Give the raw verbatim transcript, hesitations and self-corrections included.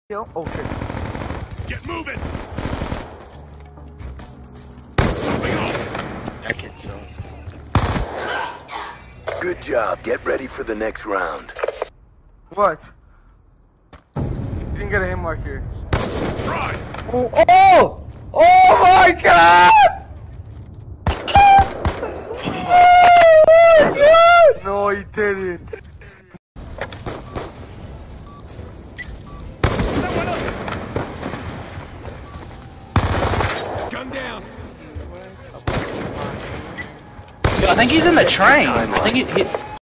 Kill? Oh shit. Get moving! Moving on! I can so. Good job. Get ready for the next round. What? You didn't get a hit mark here. Right! Oh! Oh, oh my god! Oh my god! No, he didn't. Gun down! Yo, I think he's in the train. I think he, he